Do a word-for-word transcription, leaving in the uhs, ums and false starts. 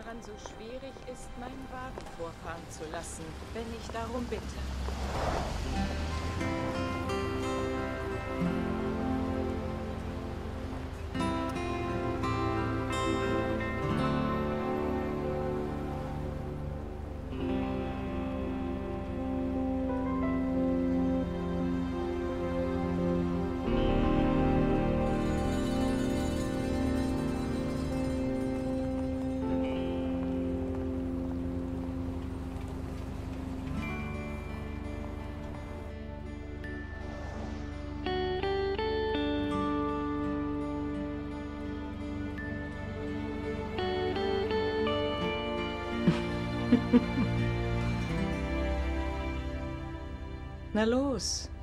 daran so schwierig ist, meinen Wagen vorfahren zu lassen, wenn ich darum bitte. Na los.